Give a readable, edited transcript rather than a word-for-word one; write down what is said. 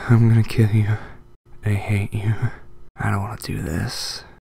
I'm gonna kill you. I hate you. I don't want to do this.